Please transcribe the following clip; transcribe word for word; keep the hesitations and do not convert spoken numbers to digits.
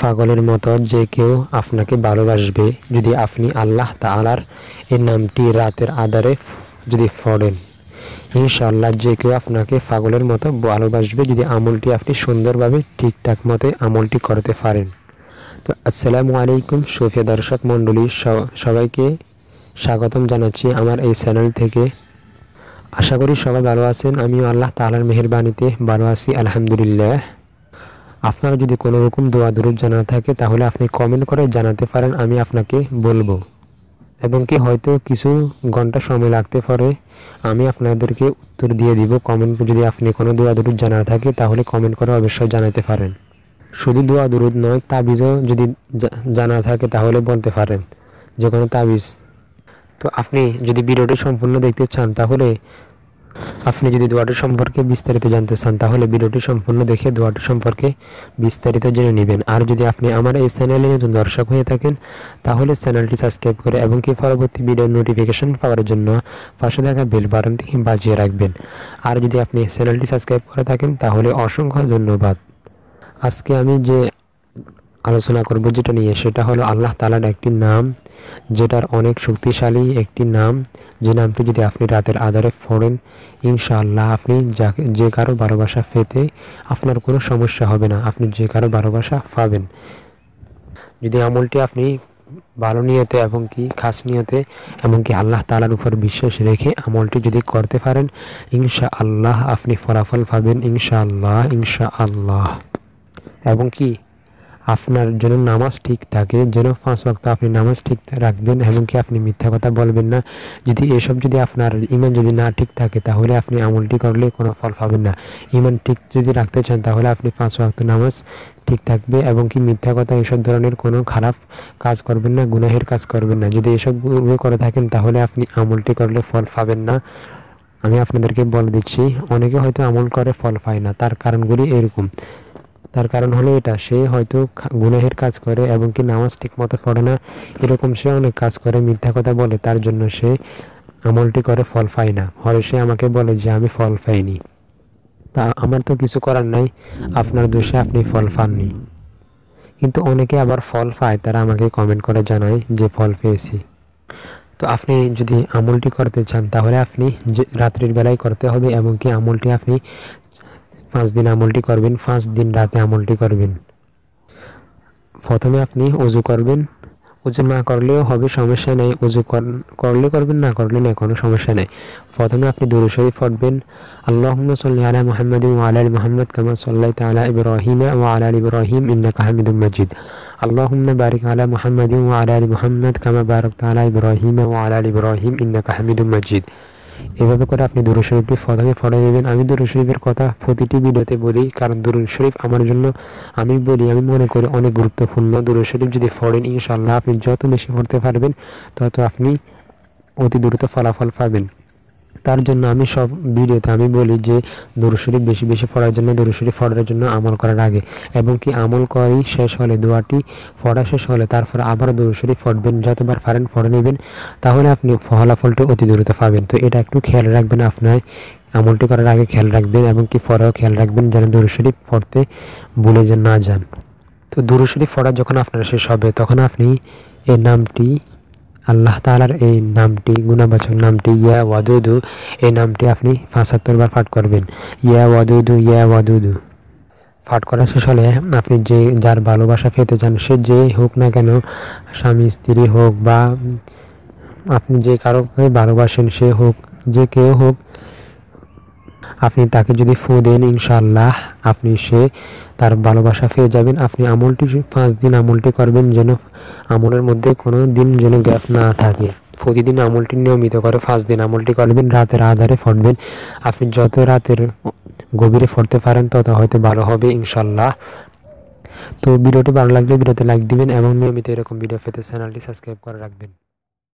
পাগলের মতো যে কেউ আপনাকে ভালোবাসবে যদি আপনি আল্লাহ তাআলার এই নামটি রাতের আঁধারে যদি পড়েন। ইনশাআল্লাহ যে কেউ আপনাকে পাগলের মতো ভালোবাসবে যদি আমলটি আপনি সুন্দরভাবে ঠিকঠাক মতো আমলটি করতে পারেন। তো আসসালামু আলাইকুম সুপ্রিয় দর্শক মণ্ডলী, সবাইকে স্বাগতম জানাচ্ছি আমার এই চ্যানেল থেকে। আশা করি সবাই ভালো আছেন। আমিও আল্লাহ তাআলার মেহেরবানিতে ভালো আছি, আলহামদুলিল্লাহ। আপনারা যদি কোনো রকম দোয়া দরুদ জানা থাকে তাহলে আপনি কমেন্ট করে জানাতে পারেন, আমি আপনাকে বলবো। এবং কি হয়তো কিছু ঘন্টা সময় লাগতে পারে, আমি আপনাদেরকে উত্তর দিয়ে দিব। কমেন্ট যদি আপনি কোনো দোয়া দরুদ জানা থাকে তাহলে কমেন্ট করে অবশ্যই জানাতে পারেন। শুধু দোয়া দরুদ নয়, তাবিজও যদি জানা থাকে তাহলে বলতে পারেন, যে কোনো তাবিজ। তো আপনি যদি ভিডিওটি সম্পূর্ণ দেখতে চান তাহলে আপনি যদি দোয়াটি সম্পর্কে বিস্তারিত জানতে চান তাহলে ভিডিওটি সম্পূর্ণ দেখে দোয়াটি সম্পর্কে বিস্তারিত জেনে নেবেন। আর যদি আপনি আমার এই চ্যানেলে নতুন দর্শক হয়ে থাকেন তাহলে চ্যানেলটি সাবস্ক্রাইব করে এবং কি পরবর্তী ভিডিওর নোটিফিকেশন পাওয়ার জন্য পাশে থাকা বেল বাটনটি বাজিয়ে রাখবেন। আর যদি আপনি চ্যানেলটি সাবস্ক্রাইব করে থাকেন তাহলে অসংখ্য ধন্যবাদ। আজকে আমি যে আলোচনা করব যেটা নিয়ে, সেটা হলো আল্লাহ তাআলার একটি নাম, যেটার অনেক শক্তিশালী একটি নাম। যে নামটি যদি আপনি রাতের আঁধারে পড়েন ইনশাআল্লাহ আপনি যাকে যে কারো ভালোবাসা পেতে আপনার কোনো সমস্যা হবে না, আপনি যে কারো ভালোবাসা পাবেন। যদি আমলটি আপনি ভালো নিয়তে এবং কি খাস নিয়তে এবং কি আল্লাহ তাআলার উপর বিশ্বাস রেখে আমলটি যদি করতে পারেন ইনশাআল্লাহ আপনি ফলাফল পাবেন, ইনশাআল্লাহ ইনশাআল্লাহ। এবং কি আপনার যেন নামাজ ঠিক থাকে, যেন পাঁচ ওয়াক্ত আপনি নামাজ ঠিক রাখবেন এবং কি আপনি মিথ্যা কথা বলবেন না। যদি এসব যদি আপনার ঈমান যদি না ঠিক থাকে তাহলে আপনি আমলটি করলে কোনো ফল পাবেন না। ঈমান ঠিক যদি রাখতে চান তাহলে আপনি পাঁচ ওয়াক্ত নামাজ ঠিক থাকবে এবং কি মিথ্যা কথা এসব ধরনের কোনো খারাপ কাজ করবেন না, গুনাহের কাজ করবেন না। যদি এসব করে থাকেন তাহলে আপনি আমলটি করলে ফল পাবেন না। আমি আপনাদেরকে বলে দিচ্ছি, অনেকে হয়তো আমল করে ফল পায় না, তার কারণগুলি এরকম। তার কারণ হলো এটা, সে হয়তো গুনাহের কাজ করে এবং কি নামাজ ঠিক মতো পড়ে না, এরকম সে অনেক কাজ করে, মিথ্যা কথা বলে, তার জন্য সে আমলটি করে ফল পায় না। হয় সে আমাকে বলে যে আমি ফল পাইনি, তা আমার তো কিছু করার নাই, আপনার দোষে আপনি ফল পাননি। কিন্তু অনেকে আবার ফল পায়, তারা আমাকে কমেন্ট করে জানায় যে ফল পেয়েছি। তো আপনি যদি আমলটি করতে চান তাহলে আপনি যে রাত্রির বেলায় করতে হবে এবং কি আমলটি আপনি পাঁচ দিন আমলটি করবেন, পাঁচ দিন রাতে আমলটি করবেন। প্রথমে আপনি ওযু করবেন, ওযু না করলেও হবে, সমস্যা নেই। ওযু করলে করবেন, না করলে না, কোনো সমস্যা নেই। প্রথমে আপনি দুরূদ শরীফ পড়বেন, আল্লাহুম্মা সাল্লি আলা মুহাম্মাদিন ওয়া আলা আলি মুহাম্মাদ কামা সাল্লাইতা আলা ইব্রাহিম ওয়া আলা আলি ইব্রাহিম ইন্নাকা হামিদুম মাজিদ। আল্লাহুম্মা বারিক আলা মুহাম্মাদিন ওয়া আলা আলি মুহাম্মাদ কামা বারাকতা আলা ইব্রাহিম ওয়া আলা আলি ইব্রাহিম ইন্নাকা হামিদুম মাজিদ। এভাবে করে আপনি দুরূদ শরীফটি প্রথমে পড়ে নেবেন। আমি দুরূদ শরীফের কথা প্রতিটি ভিডিওতে বলি, কারণ দুরূদ শরীফ আমার জন্য, আমি বলি, আমি মনে করি অনেক গুরুত্বপূর্ণ। দুরূদ শরীফ যদি পড়েন ইনশাআল্লাহ আপনি যত বেশি পড়তে পারবেন তত আপনি অতি দ্রুত ফলাফল পাবেন। তার জন্য আমি সব ভিডিওতে আমি বলি যে দুরূদ শরীফ বেশি বেশি পড়ার জন্য, দুরূদ শরীফ পড়ার জন্য আমল করার আগে এবং কি আমল করি শেষ হলে, দোয়াটি পড়া শেষ হলে তারপর আবার দুরূদ শরীফ পড়বেন, যতবার পারেন পড়ে নেবেন, তাহলে আপনি ফলাফলটা অতি দ্রুত পাবেন। তো এটা একটু খেয়াল রাখবেন, আপনার আমলটি করার আগে খেয়াল রাখবেন এবং কি পরেও খেয়াল রাখবেন যেন দুরূদ শরীফ পড়তে ভুলে যেন না যান। তো দুরূদ শরীফ পড়া যখন আপনার শেষ হবে তখন আপনি এই নামটি, আল্লাহ তাআলার এই নামটি, গুণবাচক নামটি ইয়া ওয়াদুদু, এই নামটি আপনি পঁচাত্তর বার পাঠ করবেন। ইয়া ওয়াদুদু ইয়া ওয়াদুদু পাঠ করা শেষ হলে আপনি যে যার ভালোবাসা পেতে চান, সে যে হোক না কেন, স্বামী স্ত্রী হোক বা আপনি যে কারোকে ভালোবাসেন সে হোক, যে কেউ হোক, আপনি তাকে যদি ফু দেন ইনশাআল্লাহ আপনি সে তার ভালোবাসা পেয়ে যাবেন। আপনি আমলটি পাঁচ দিন আমলটি করবেন, যেন আমলের মধ্যে কোনো দিন যেন গ্যাপ না থাকে। প্রতিদিন আমলটি নিয়মিত করে পাঁচ দিন আমলটি করবেন, রাতের আঁধারে পড়বেন। আপনি যত রাতের গভীরে পড়তে পারেন তত হয়তো ভালো হবে ইনশাআল্লাহ। তো ভিডিওটি ভালো লাগলে ভিডিওতে লাইক দিবেন এবং নিয়মিত এরকম ভিডিও পেতে চ্যানেলটি সাবস্ক্রাইব করে রাখবেন।